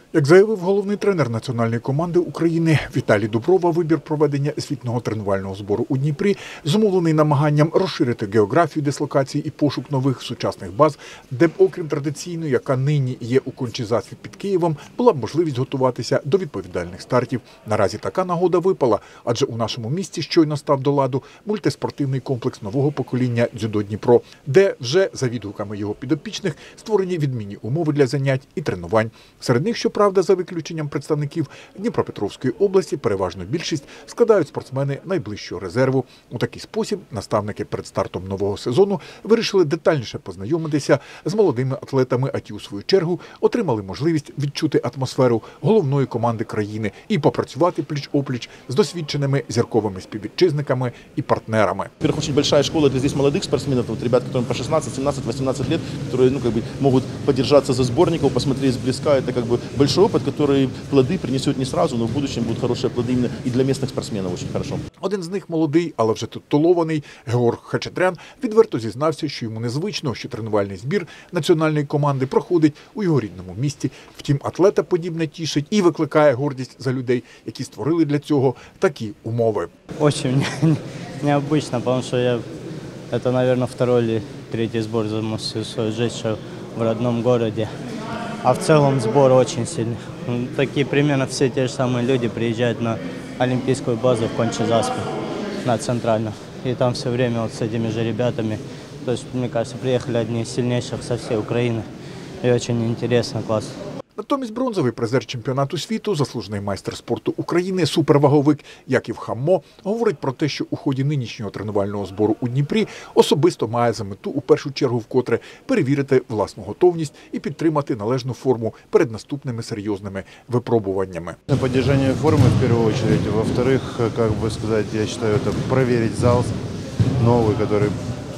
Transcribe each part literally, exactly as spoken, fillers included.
Як заявив головний тренер національної команди України Віталій Дуброва, вибір проведення звітного тренувального збору у Дніпрі зумовлений намаганням розширити географію дислокації і пошук нових сучасних баз, де б, окрім традиційної, яка нині є у Кончі-Заспі під Києвом, була б можливість готуватися до відповідальних стартів. Наразі така нагода випала, адже у нашому місті щойно став до ладу мультиспортивний комплекс нового покоління «Дзюдо Дніпро», де вже, за відгуками його підопічних, створені відмінні умови для занять і тренувань. Серед них, щоправда, за виключенням представників Дніпропетровської області, переважно більшість складають спортсмени найближчого резерву. У такий спосіб наставники перед стартом нового сезону вирішили детальніше познайомитися з молодими атлетами, а ті, у свою чергу, отримали можливість відчути атмосферу головної команди країни і попрацювати пліч-опліч з досвідченими зірковими співвітчизниками і партнерами. Во-первых, очень большая школа для здесь молодых спортсменов, вот ребят, которым по шестнадцать, семнадцать, восемнадцать лет, которые, ну, как бы, могут подержаться за сборников, посмотреть сблизка. Это как бы большой опыт, который плоды принесет не сразу, но в будущем будут хорошие плоды именно и для местных спортсменов очень хорошо. Один з них молодий, але вже титулований Георг Хачатрян відверто зізнався, що йому незвично, що тренувальний збір національної команди проходить у його рідному місті. Втім, атлета подібне тішить і викликає гордість за людей, які створили для цього такі умови. Очень необычно, потому что я, это, наверное, второй или третий сбор за всю свою жизнь, что в родном городе. А в целом сбор очень сильный. Такие примерно все те же самые люди приезжают на олимпийскую базу в Кончи-Заспе, на центральную. И там все время вот с этими же ребятами, то есть, мне кажется, приехали одни из сильнейших со всей Украины. И очень интересно, классно. Натомість бронзовий призер чемпіонату світу, заслужений майстер спорту України, суперваговик Яків Хаммо говорить про те, що у ході нинішнього тренувального збору у Дніпрі особисто має за мету у першу чергу вкотре перевірити власну готовність і підтримати належну форму перед наступними серйозними випробуваннями. Поддержание формы в первую очередь. Во-вторых, как бы сказать, я считаю, это проверить зал новый, который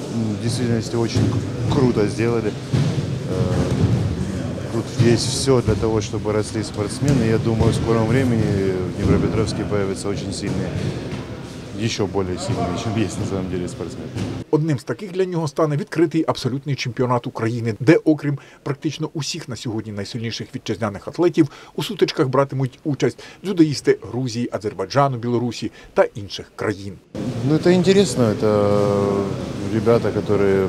в действительности очень круто сделали. Тут есть все для того, чтобы росли спортсмены. Я думаю, в скором времени в Днепропетровске появятся очень сильные, еще более сильные, чем есть на самом деле спортсмены. Одним з таких для нього стане відкритий абсолютний чемпіонат України, де, окрім практично усіх на сьогодні найсильніших вітчизняних атлетів, у сутичках братимуть участь дзюдоїсти Грузії, Азербайджану, Білорусі та інших країн. Ну, это интересно. Это ребята, которые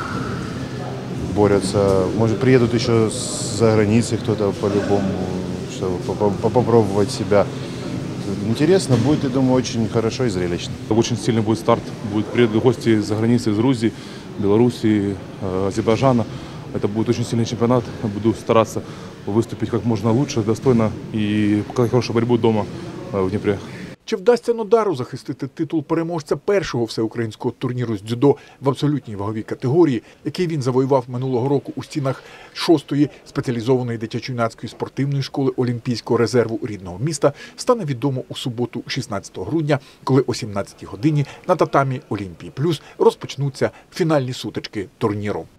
борются. Может, приедут еще за границы кто-то по-любому, чтобы попробовать себя. Интересно будет, я думаю, очень хорошо и зрелищно. Очень сильный будет старт. Будут приедут гости из-за границы, из Грузии, Белоруссии, Азербайджана. Это будет очень сильный чемпионат. Я буду стараться выступить как можно лучше, достойно и показать хорошую борьбу дома в Днепре. Чи вдасться Нодару захистити титул переможця першого всеукраїнського турніру з дзюдо в абсолютній ваговій категорії, який він завоював минулого року у стінах шостої спеціалізованої дитячо-юнацької спортивної школи Олімпійського резерву рідного міста, стане відомо у суботу, шістнадцятого грудня, коли о сімнадцятій годині на татамі Олімпії Плюс розпочнуться фінальні сутички турніру.